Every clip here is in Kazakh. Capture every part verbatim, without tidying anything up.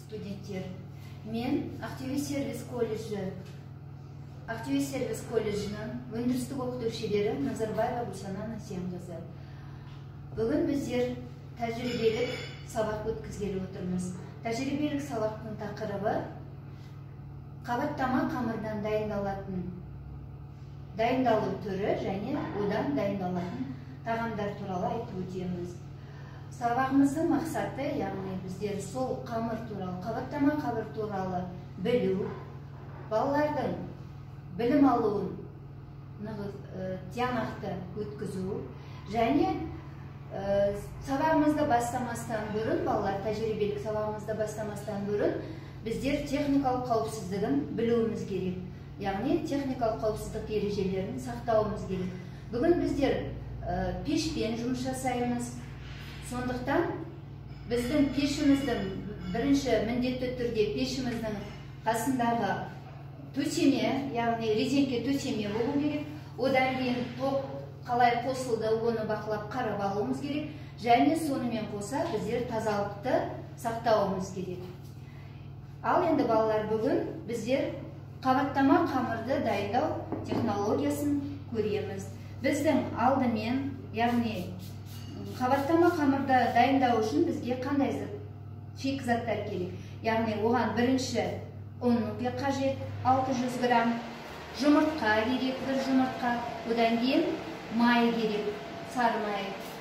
студенттер. Мен Ақтөбе сервис колледжі Ақтөбе сервис колледжінің өндірістік оқыту шебері Назарбаева Гүлсана Насиямқызы. Бүгін біздер тәжірибелік сабақ өткізгелі отырмыз. Тәжірибелік сабақтың тақырыбы қабаттама қамырдан дайындалатын дайындалу түрі және одан дайындалатын тағамдар туралы айтып өтеміз. Сабағымыздың мақсаты, яғни біздер сол қамыр туралы, қабаттама қамыр туралы білу, балалардың білім алуын тиянақты өткізу және сабағымызды бастамастан бұрын, балалар тәжірибелік сабағымызды бастамастан бұрын біздер техникалық қауіпсіздігін білуіміз керек. Яғни техникалық қауіпсіздік ережелерін сақтауымыз керек. Бүгін біздер пешпен жұмыс жасаймыз. Сондықтан біздің пешіміздің бірінші міндетті түрде пешіміздің қасындағы төсеме, яғни резеңке төсеме болу керек. Одан кейін тоқ қалай қосылды, оны бақылап қарап алуымыз керек. Және сонымен қоса біздер тазалықты сақтауымыз керек. Ал енді балалар, бүгін біздер қабаттама қамырды дайындау технологиясын көреміз. Біздің алдымен, яғни қабаттама қамырды дайындау үшін бізге қандай шикізаттар керек? Яғни оған бірінші ұн қажет, алты жүз грамм, жұмыртқа керек, бір жұмыртқа, одан кейін май керек, сары май,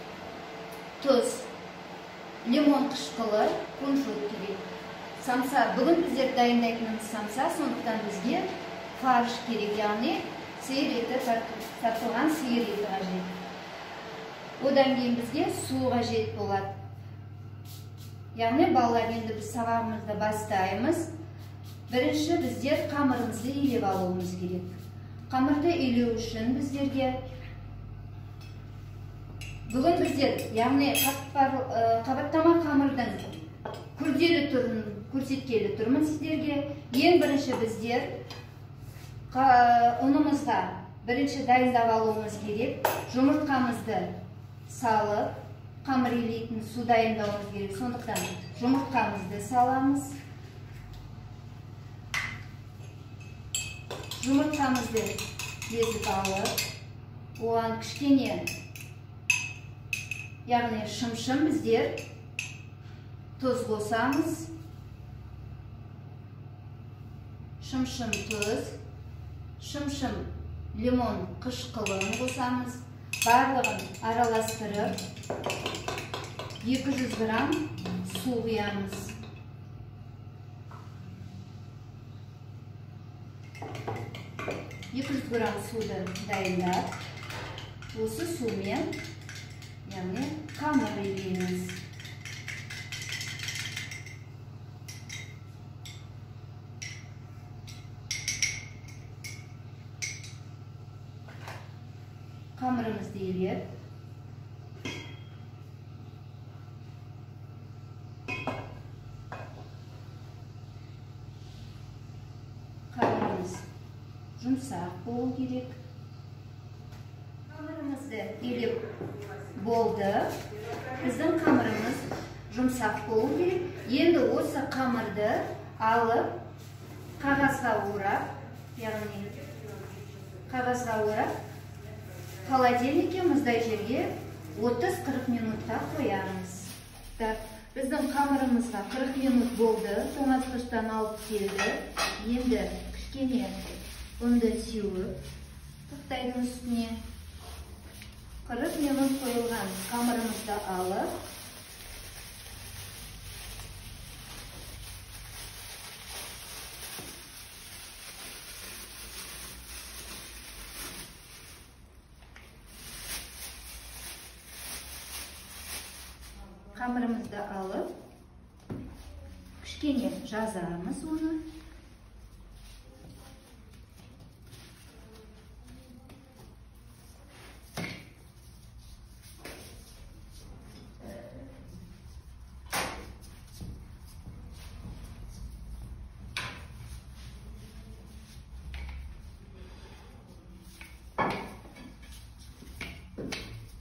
тұз, лимон қышқылы, кунжут керек. Самса, бүгін біздер дайындайтынымыз самса, сондықтан бізге фарш керек, яғни сиыр еті, тартылған сиыр еті қажет. Одан кейін бізге су қажет болады. Яғни балалар, енді біз сабағымызды бастаймыз. Бірінші біздер қамырымызды илеп алуымыз керек. Қамырды илеу үшін біздерге бүгін біздер, яғни қабаттама қамырдың күрделі түрін көрсеткелі тұрмын сіздерге. Ең бірінші біздер ұнымызға бірінші дайындап алуымыз керек. Жұмыртқамызды салып, қамыр илейтін су дайындауымыз керек. Сондықтан жұмыртқамызды саламыз. Жұмыртқамызды езіп алып, оған кішкене, яғни шым-шым біздер тұз қосамыз. Шым-шым тұз, шым-шым лимон қышқылын қосамыз. Барлығын араластырып, екі жүз грамм су құямыз. екі жүз грамм суды дайындап, осы сумен, яғни қамыр илейміз. Қамырымызды илеп, қамырымыз жұмсақ болу керек. Қамырымызды илеп болды. Біздің қамырымыз жұмсақ болу керек. Енді осы қамырды алып, қағазға орап, яғни қағазға орап, холодильникке, мұздай жерге отыз қырық минутқа қоямыз. Біздің қамырымызға қырық минут болды, тоңазытқыштан алып келді. Енді кішкене ұнды сеуіп, тақтайдың үстіне қырық минут қойылған қамырымызды алып, қамырымызды алып, кішкене жазамыз оны.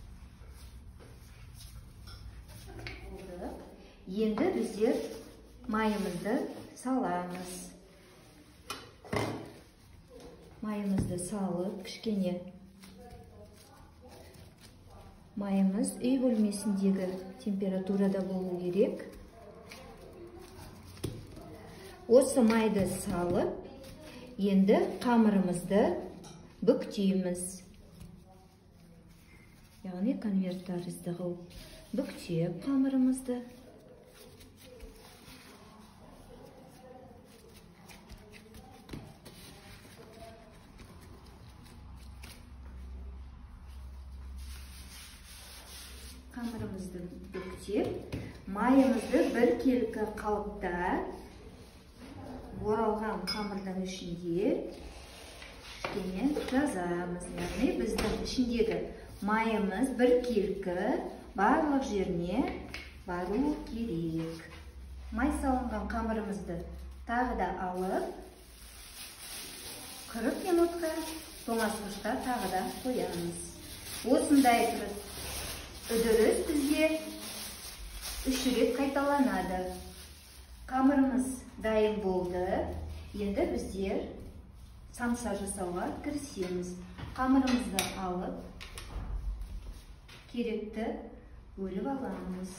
Енді біздер майымызды саламыз. Майымызды салып, кішкене майымыз үй бөлмесіндегі температурада болу керек. Осы майды салып, енді қамырымызды бүктейміз. Яғни конверт тәрізді қылып бүктеп қамырымызды. Қамырымызды бүктеп, майымызды бір келкі қалыпта оралған қамырдың ішінде кішкене жазамыз. Яғни біздің ішіндегі майымыз бір келкі барлық жеріне бару керек. Май салынған қамырымызды тағы да алып, қырық минутқа тоңазғышқа тағы да қоямыз. Осындай үдеріс бізде үш рет қайталанады. Қамырымыз дайын болды. Енді біздер самса жасауға кірісеміз. Қамырымызды алып, керекті бөліп аламыз.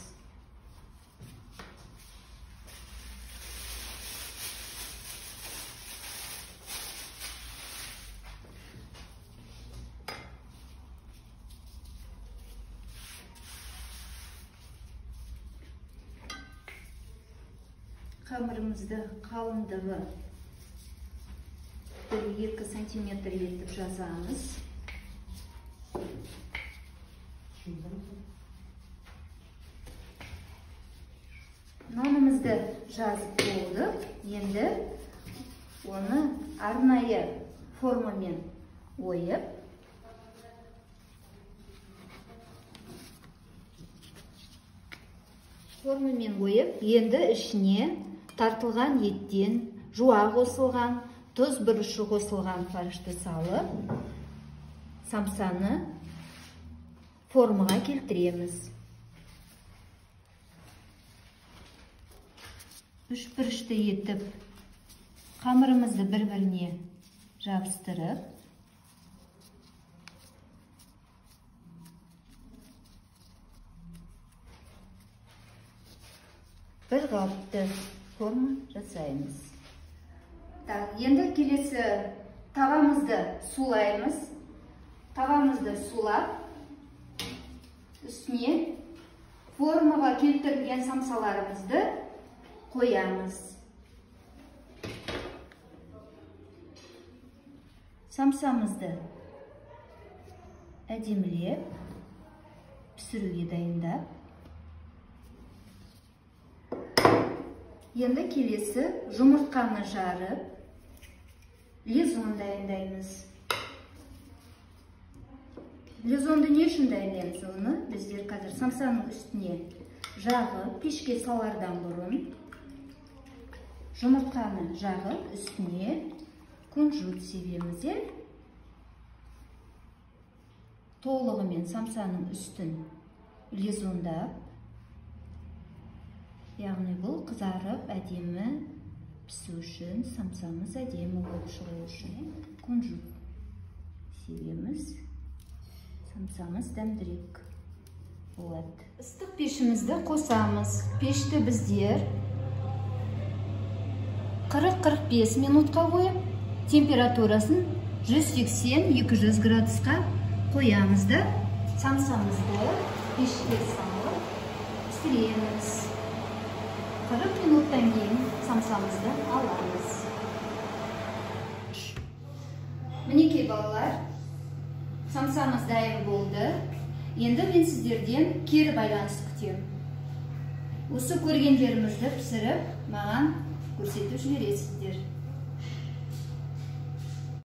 Қамырымызды қалыңдығы бір-екі сантиметр етіп жазамыз. Нанымызды жазып болдық. Енді оны арнайы формамен ойып, формамен ойып, енді ішіне тартылған еттен жуа қосылған, тұз бұрышы қосылған фаршты салып, самсаны формаға келтіреміз. Үш бұрышты етіп, қамырымызды бір-біріне жабыстырып, бір қалыпты форма жасаймыз. Енді келесі тавамызды сулаймыз. Тавамызды сулап, үстіне формаға келтірілген самсаларымызды қоямыз. Самсамызды әдемілеп пісіруге дайындап, енді келесі жұмыртқаны жарып, лизон дайындаймыз. Лизонды не үшін дайындаймыз? Оны біздер қазір самсаның үстіне жағып, пешке салардан бұрын жұмыртқаны жағып, үстіне кунжут себеміз. Толығымен самсаның үстін лизондап, яғни бұл қызарып әдемі пісу үшін, самсамыз әдемі болып шығу үшін кунжут себеміз. Самсамыз дәмдірек болады. Ыстық пешімізді қосамыз. Пешті біздер қырық-қырық бес минутқа қойып, температурасын жүз сексен - екі жүз градусқа қоямыз да, самсамызды пешке салып пісіреміз. қырық минуттан кейін самсамызды аламыз. Мінекей балалар, самсамыз дайын болды. Енді мен сіздерден кері байланыс күтемін. Осы көргендерімізді пісіріп, маған көрсетіп жібересіздер.